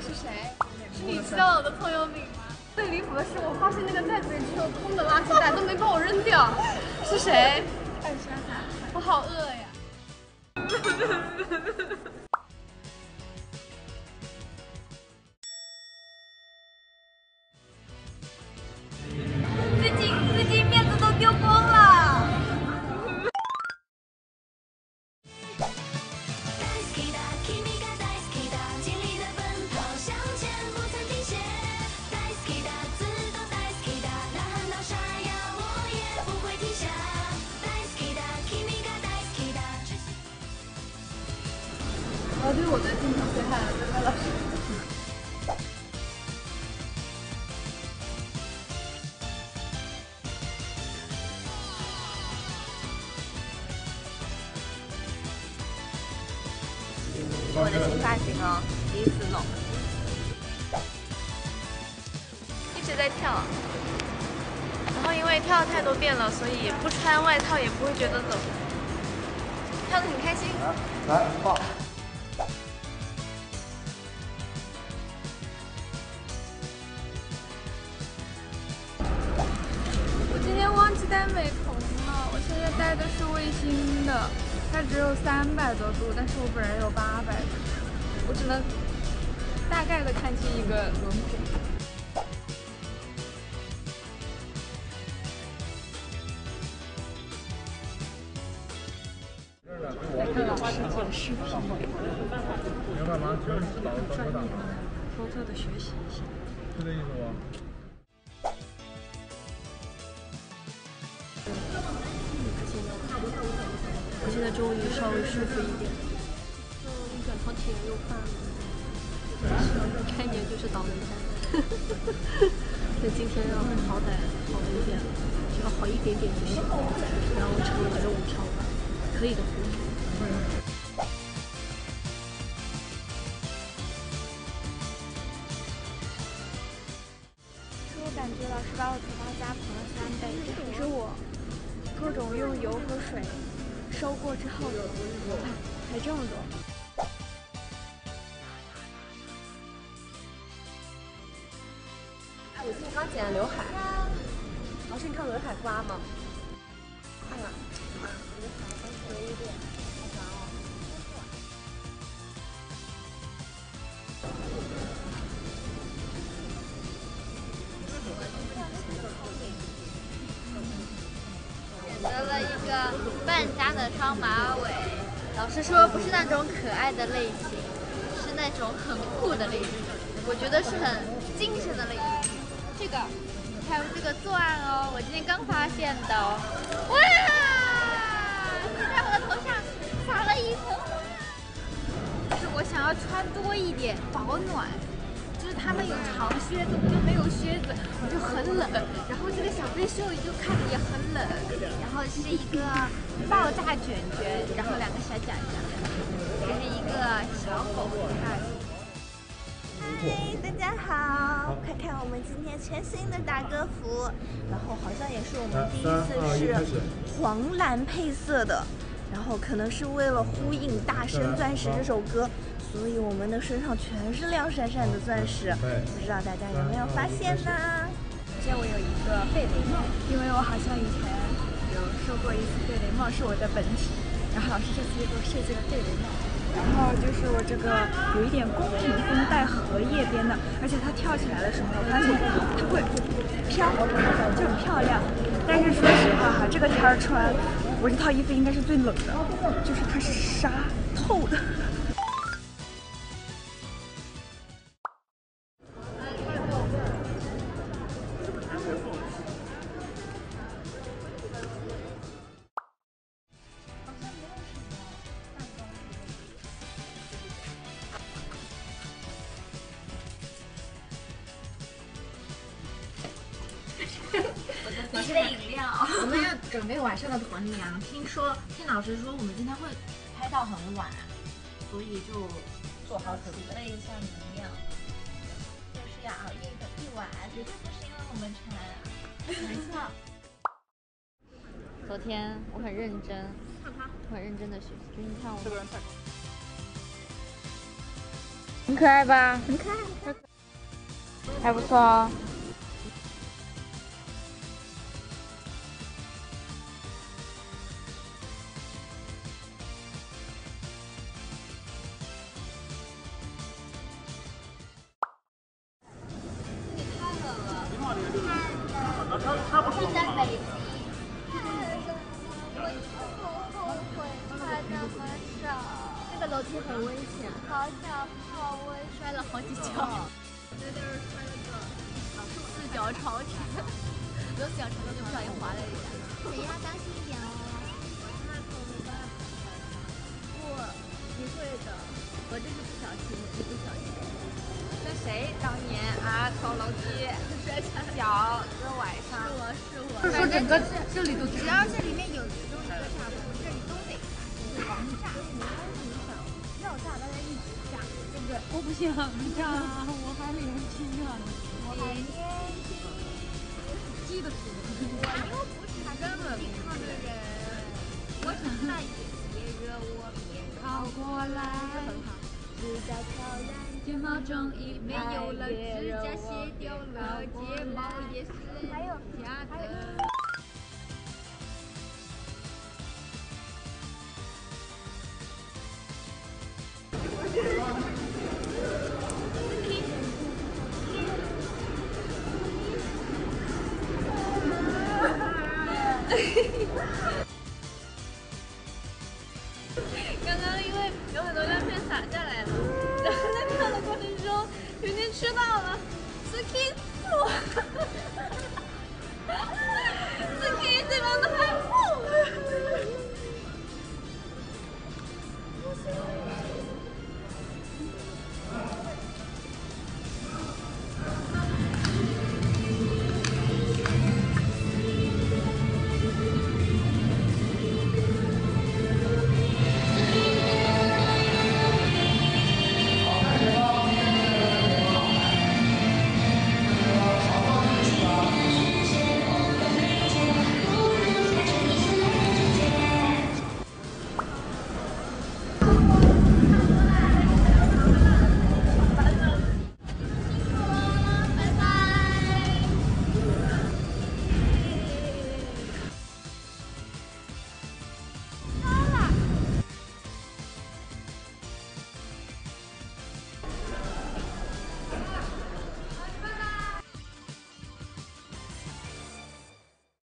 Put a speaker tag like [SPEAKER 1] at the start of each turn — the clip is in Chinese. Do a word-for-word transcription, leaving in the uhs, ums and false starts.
[SPEAKER 1] 是谁？是你知道我的朋友名吗？最离谱的是，我发现那个袋子里只有空的垃圾袋，都没帮我扔掉。是谁？二十二号。我好饿呀！最近最近面子都丢光了。哦，对，我对镜头最害了，对白老师。我的新发型哦，第一次弄，一直在跳，然后因为跳了太多遍了，所以不穿外套也不会觉得冷，跳得很开心。
[SPEAKER 2] 来，来，放。
[SPEAKER 1] 我今天忘记带美瞳了，我现在带的是卫星的。它只有三百多度，但是我本人有八百多，我只能大概的看清一个轮廓。来看老师做的视频，
[SPEAKER 2] 明白吗？全是导导导
[SPEAKER 1] 偷偷的学习一下，
[SPEAKER 2] 是这意思吗？
[SPEAKER 1] 我现在终于稍微舒服一点。就一转头起来又犯了，开年就是倒霉蛋。但今天要好歹好一点，只要好一点点就行。然后成了肉条吧，可以的。是我感觉老师把我头发加蓬了三倍，可是我各种用油和水收过之后，头发才这么多。哎，我今天刚剪了刘海。老师，你看刘海刮吗？看了。我的头发有一点好烦哦。选择了一个半扎的双马尾，老师说不是那种可爱的类型，是那种很酷的类型，我觉得是很精神的类型。这个，还有这个钻哦，我今天刚发现的哦。哇！在我的头上撒了一层花。就是我想要穿多一点，保暖。就是他们有长靴子，我就没有靴子，我就很冷。然后这个小背袖就看着也很冷。然后是一个爆炸卷卷，然后两个小脚脚，这是一个小狗的发型。
[SPEAKER 3] 嗨，大家好！快看我们今天全新的打歌服，然后好像也是我们第一次是黄蓝配色的，然后可能是为了呼应《大神钻石》这首歌。所以我们的身上全是亮闪闪的钻石，不知道大家有没有发现呢？首先我有一个贝雷帽，因为我好像以前有说过一次贝雷帽是我的本体，然后老师这次又给我设计了贝雷帽，然后就是我这个有一点宫廷风带荷叶边的，而且它跳起来的时候，我发现它会飘，就很漂亮。但是说实话哈，这个天儿穿我这套衣服应该是最冷的，就是它是纱透的。
[SPEAKER 1] 我是的饮料。我们要准备晚上的囤粮。听说听老师说我们今天会拍到很晚，所以就做好准备一下能量。就是要熬夜的一晚，绝对不是因为我们馋。没错。昨天我很认真，我很认真的学习，就是你看我。这个人太。 很可爱吧？
[SPEAKER 3] 很可爱。
[SPEAKER 1] 还不错哦。是在北极。我好后悔拍那么少。这个楼梯很危险，好想泡温摔了好几跤。在这儿摔了个四脚朝天，有四脚朝天就不小心滑了一下。腿要当心一点哦。我怕头没办法。不，你会的。我这是不小心，你不小心。那谁当年啊走楼梯摔下脚搁崴上？是我是我。是说整个这里都只要这里面有其中一个炸头，这里都得防炸。没关系，你想要炸大家一起炸，对不对？我不想炸，我还年轻啊，我还年轻。记得住。我又不是这么健康的人，我想再也别惹我，别靠过来。很好。指甲挑染，睫毛终于没有了，指甲卸掉了，睫毛也是假的。刚刚因为有很多亮片洒下来了，然后在看的过程中，有点吃到了 ，skin 我。